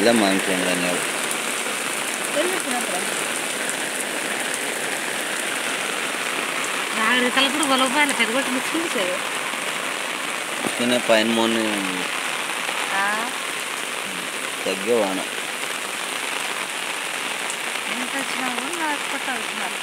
ಇಲ್ಲ ಮಾನ್ಕೊಂಡ ನೀವು తలపుడు గొలవపాయలు పెద్దగొట్టి ముచ్చుకుంటారు చిన్న పైన మొన్న తగ్గేవాన ఎంత వచ్చినా కూడా హాస్పిటల్ అవుతున్నారు